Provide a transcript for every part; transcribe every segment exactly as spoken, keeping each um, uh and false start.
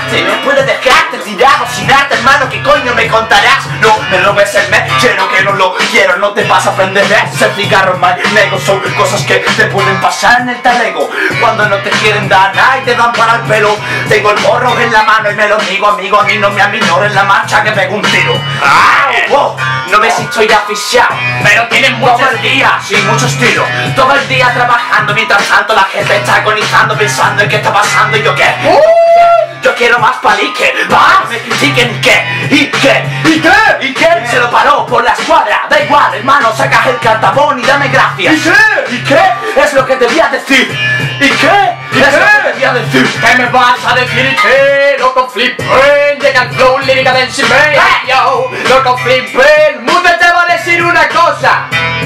arte. No puedo dejarte tirado sin arte, hermano, ¿qué coño me contarás? No me robes el me, quiero que no lo quiero, no te vas a aprender. Ese cigarro mal nego son cosas que te pueden pasar en el talego. Cuando no te quieren dar nada y te dan para el pelo. Tengo el morro en la mano y me lo digo, amigo, a mí no me aminores la marcha que pego un tiro. ¡Ah! ¡Wow! No me siento ir asfixiado, pero tienen mucho el día, sí, mucho estilo. Todo el día trabajando, mientras tanto la gente está agonizando, pensando en qué está pasando y yo qué. Uh, yo quiero más palique, más me critiquen qué, y qué, y qué, y qué. Se lo paró por la escuadra, da igual, hermano, sacas el cartabón y dame gracias. ¿Y qué? ¿Y qué? Es lo que debía decir. ¿Y qué? ¿Y es qué? Lo que debía decir. ¿Qué me vas a decir? ¿Y qué? Loco flipen, llega el flow lírica del Shimei. Yo, loco flipen, mundo te va a decir una cosa.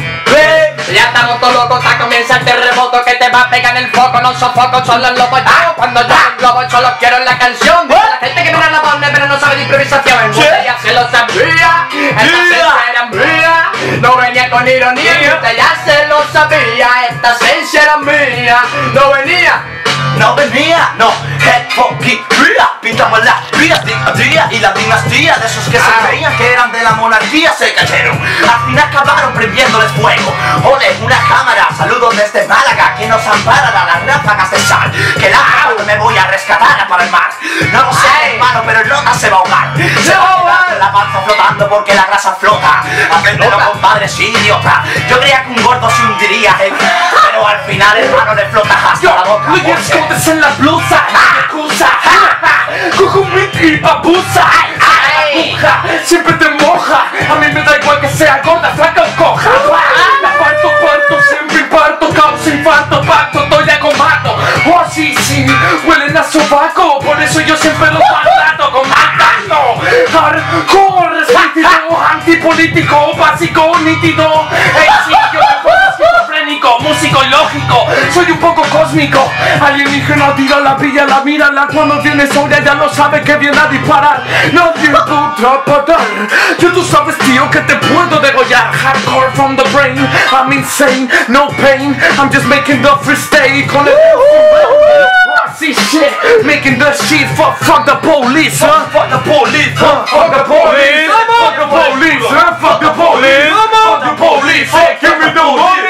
Ya estamos todos locos, ya comienza el terremoto que te va a pegar en el foco. No sofoco, solo el lobo yo. Cuando yo el globo solo quiero la canción. De la gente que mira la banda pero no sabe de improvisación. Ya se lo sabía, esta esencia era mía. No venía con ironía, usted ya se lo sabía. Esta esencia era mía, no venía. No venía, no, head fucking real. Pintamos las vías día a día y la dinastía de esos que se creían que eran de la monarquía se cayeron. Al final acabaron prendiéndoles fuego. Ole, una cámara, saludos desde Málaga que nos amparará las ráfagas de sal. Que la agua me voy a rescatar para el mar. No lo sé, hermano, pero el nota se va a ahogar. Se va a ahogar la panza flotando porque la grasa flota. Apréndelo, compadre, sí, idiota. Yo creía que un gordo se hundiría, eh, pero al final, hermano, le flota hasta la boca. Escondes en la blusa, acusa, Cucumiti, abusa, aguja, siempre te moja. A mí me da igual que sea gorda, flaca o coja. La parto, parto, siempre parto, causa infarto, pacto, estoy de combato. Oh, sí, sí, huelen a sobaco, por eso yo siempre los maltrato con maltrato. Hardcore, resentido, antipolítico, básico, nítido. Ey, sí, yo me pongo esquizofrénico, músico lógico, soy un poco cósmico. Alienígena, tira la pilla, la mírala. Cuando tiene sobria ya no sabe que viene a disparar. Nadie podrá parar. Yo tú sabes, tío, que te puedo degollar. Hardcore from the brain, I'm insane, no pain. I'm just making the free stay con el see shit, making the shit. Fuck, fuck the police, huh? Fuck the police, huh? Fuck the police, fuck the police, huh? Fuck the police, fuck the police. Hey, give me those.